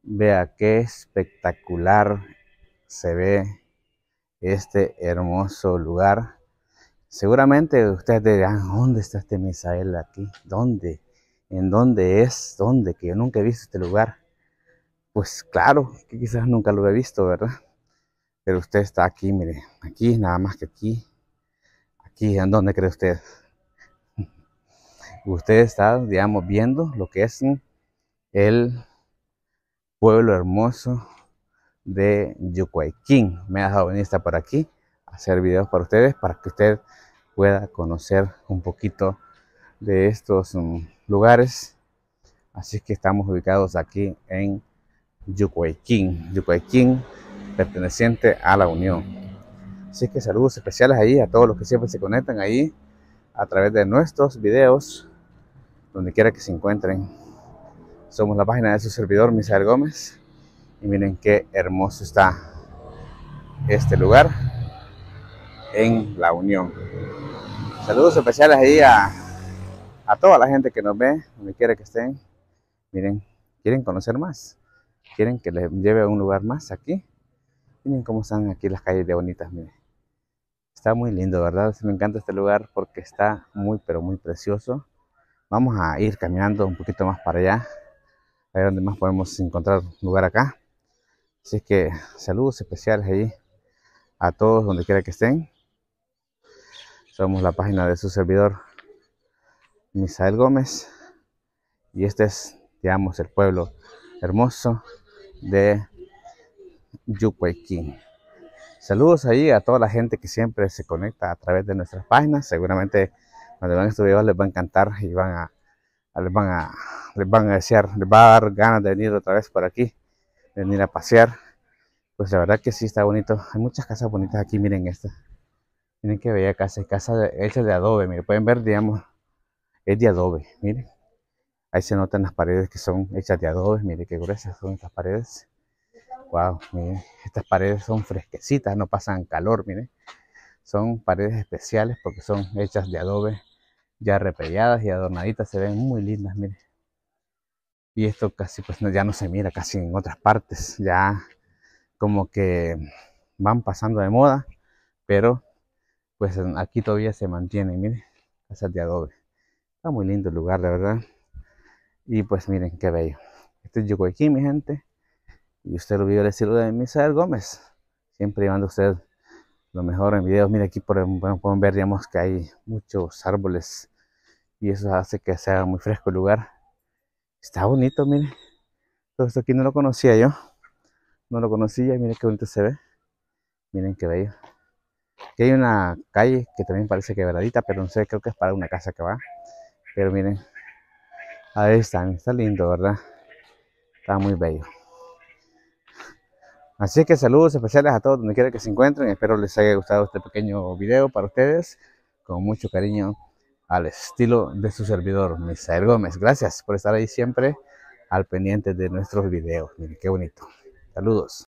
Vea qué espectacular se ve este hermoso lugar. Seguramente ustedes dirán, ¿dónde está este Misael aquí? ¿Dónde? ¿En dónde es? ¿Dónde? Que yo nunca he visto este lugar. Pues claro, que quizás nunca lo he visto, ¿verdad? Pero usted está aquí, mire, aquí, nada más que aquí. Aquí, ¿en dónde cree usted? Usted está, digamos, viendo lo que es el pueblo hermoso de Yucuayquín. Me ha dejado venir hasta por aquí a hacer videos para ustedes, para que usted pueda conocer un poquito de estos lugares. Así que estamos ubicados aquí en Yucuayquín, Yucuayquín perteneciente a la Unión. Así que saludos especiales ahí a todos los que siempre se conectan ahí a través de nuestros videos, donde quiera que se encuentren. Somos la página de su servidor, Misael Gómez. Y miren qué hermoso está este lugar en La Unión. Saludos especiales ahí a toda la gente que nos ve, donde quiera que estén. Miren, ¿quieren conocer más? ¿Quieren que les lleve a un lugar más aquí? Miren cómo están aquí las calles de bonitas, miren. Está muy lindo, ¿verdad? Me encanta este lugar porque está muy, pero muy precioso. Vamos a ir caminando un poquito más para allá, a ver dónde más podemos encontrar un lugar acá. Así que saludos especiales ahí a todos donde quiera que estén. Somos la página de su servidor, Misael Gómez. Y este es, digamos, el pueblo hermoso de Yucuayquín. Saludos ahí a toda la gente que siempre se conecta a través de nuestras páginas. Seguramente cuando vean estos videos les va a encantar y les van a desear, les va a dar ganas de venir otra vez por aquí, de venir a pasear. Pues la verdad que sí está bonito. Hay muchas casas bonitas aquí, miren esta. Miren qué bella casa, hechas de adobe. Miren, pueden ver, digamos, es de adobe. Miren, ahí se notan las paredes que son hechas de adobe. Miren qué gruesas son estas paredes. Wow, miren, estas paredes son fresquecitas, no pasan calor, miren. Son paredes especiales porque son hechas de adobe, ya repelladas y adornaditas, se ven muy lindas, miren. Y esto casi pues ya no se mira casi en otras partes, ya como que van pasando de moda, pero pues aquí todavía se mantienen, miren, casas de adobe. Está muy lindo el lugar, de verdad. Y pues miren qué bello. Este es Yucuayquín, mi gente. Y usted lo vio el estilo de Misael Gómez. Siempre llevando a usted lo mejor en videos. Mira aquí pueden ver, digamos, que hay muchos árboles y eso hace que sea muy fresco el lugar. Está bonito, miren. Todo esto aquí no lo conocía yo. No lo conocía y miren qué bonito se ve. Miren qué bello. Aquí hay una calle que también parece quebradita, pero no sé, creo que es para una casa que va. Pero miren, ahí está lindo, ¿verdad? Está muy bello. Así que saludos especiales a todos donde quiera que se encuentren. Espero les haya gustado este pequeño video para ustedes. Con mucho cariño al estilo de su servidor, Misael Gómez. Gracias por estar ahí siempre al pendiente de nuestros videos. Miren qué bonito. Saludos.